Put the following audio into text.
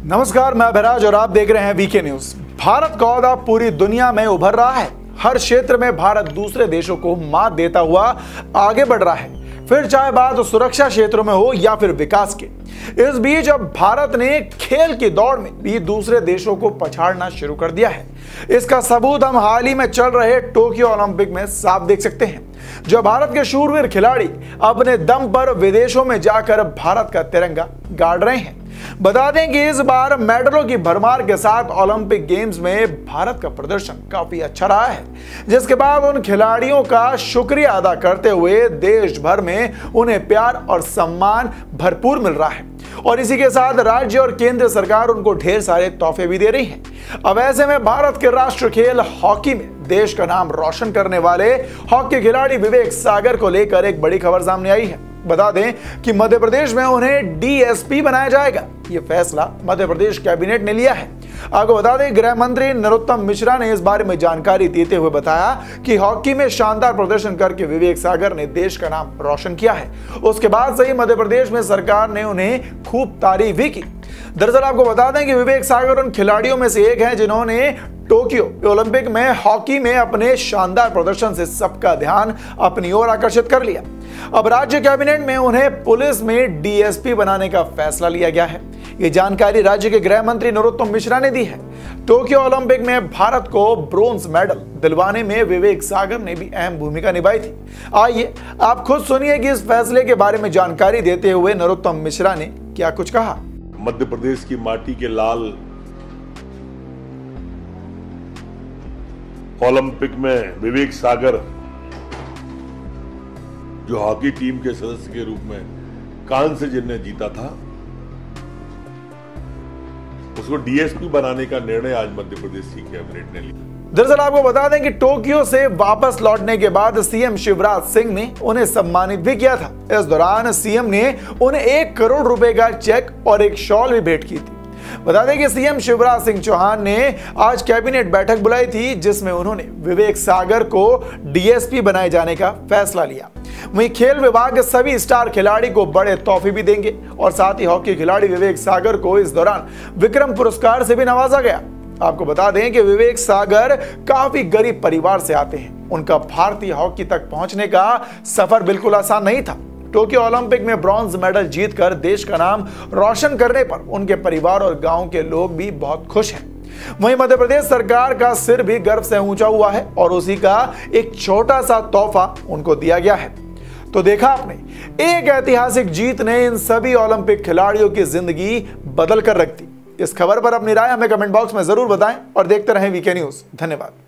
नमस्कार, मैं अभिराज और आप देख रहे हैं वीके न्यूज। भारत का ओहदा पूरी दुनिया में उभर रहा है। हर क्षेत्र में भारत दूसरे देशों को मात देता हुआ आगे बढ़ रहा है, फिर चाहे बात सुरक्षा क्षेत्रों में हो या फिर विकास के। इस बीच अब भारत ने खेल की दौड़ में भी दूसरे देशों को पछाड़ना शुरू कर दिया है। इसका सबूत हम हाल ही में चल रहे टोक्यो ओलंपिक में साफ देख सकते हैं, जो भारत के शूरवीर खिलाड़ी अपने दम पर विदेशों में जाकर भारत का तिरंगा गाड़ रहे हैं। बता दें कि इस बार मेडलों की भरमार के साथ ओलंपिक गेम्स में भारत का प्रदर्शन काफी अच्छा रहा है, जिसके बाद उन खिलाड़ियों का शुक्रिया अदा करते हुए देश भर में उन्हें प्यार और सम्मान भरपूर मिल रहा है। और इसी के साथ राज्य और केंद्र सरकार उनको ढेर सारे तोहफे भी दे रही है। अब ऐसे में भारत के राष्ट्रीय खेल हॉकी में देश का नाम रोशन करने वाले हॉकी खिलाड़ी विवेक सागर को लेकर एक बड़ी खबर सामने आई है। बता दें कि मध्य प्रदेश में उन्हें डीएसपी बनाया जाएगा। यह फैसला मध्य प्रदेश कैबिनेट ने लिया है। आपको बता दें, गृह मंत्री नरोत्तम मिश्रा ने इस बारे में जानकारी देते हुए बताया कि हॉकी में शानदार प्रदर्शन करके विवेक सागर ने देश का नाम रोशन किया है। उसके बाद से ही मध्य प्रदेश में सरकार ने उन्हें खूब तारीफ भी की। दरअसल आपको बता दें कि विवेक सागर उन खिलाड़ियों में से एक हैं जिन्होंने टोक्यो ओलंपिक में हॉकी में अपने शानदार प्रदर्शन से सबका ध्यान अपनी ओर आकर्षित कर लिया। अब राज्य कैबिनेट में उन्हें पुलिस में डीएसपी बनाने का फैसला लिया गया है। ये जानकारी राज्य के गृह मंत्री नरोत्तम मिश्रा ने दी है। टोक्यो ओलंपिक में भारत को ब्रोंज मेडल दिलवाने में विवेक सागर ने भी अहम भूमिका निभाई थी। आइए आप खुद सुनिए कि इस फैसले के बारे में जानकारी देते हुए नरोत्तम मिश्रा ने क्या कुछ कहा। मध्य प्रदेश की माटी के लाल ओलंपिक में विवेक सागर जो हॉकी टीम के सदस्य के रूप में कांस्य जिन्हें जीता था, उसको डीएसपी बनाने का निर्णय आज मध्य प्रदेश की कैबिनेट ने लिया। दरअसल आपको बता दें कि टोक्यो से वापस लौटने के बाद सीएम शिवराज सिंह ने उन्हें सम्मानित भी किया था। इस दौरान सीएम ने उन्हें 1 करोड़ रुपए का चेक और एक शॉल भी भेंट की थी। बता दें कि सीएम शिवराज सिंह चौहान ने आज कैबिनेट बैठक बुलाई थी, जिसमें उन्होंने विवेक सागर को डीएसपी बनाए जाने का फैसला लिया। वहीं खेल विभाग सभी स्टार खिलाड़ी को बड़े तोहफे भी देंगे और साथ ही हॉकी खिलाड़ी विवेक सागर को इस दौरान विक्रम पुरस्कार से भी नवाजा गया। आपको बता दें कि विवेक सागर काफी गरीब परिवार से आते हैं। उनका भारतीय हॉकी तक पहुंचने का सफर बिल्कुल आसान नहीं था। टोक्यो ओलंपिक में ब्रॉन्ज मेडल जीतकर देश का नाम रोशन करने पर उनके परिवार और गांव के लोग भी बहुत खुश हैं। वहीं मध्य प्रदेश सरकार का सिर भी गर्व से ऊंचा हुआ है और उसी का एक छोटा सा तोहफा उनको दिया गया है। तो देखा आपने, एक ऐतिहासिक जीत ने इन सभी ओलंपिक खिलाड़ियों की जिंदगी बदल कर रख दी। इस खबर पर अपनी राय हमें कमेंट बॉक्स में जरूर बताएं और देखते रहें वीके न्यूज। धन्यवाद।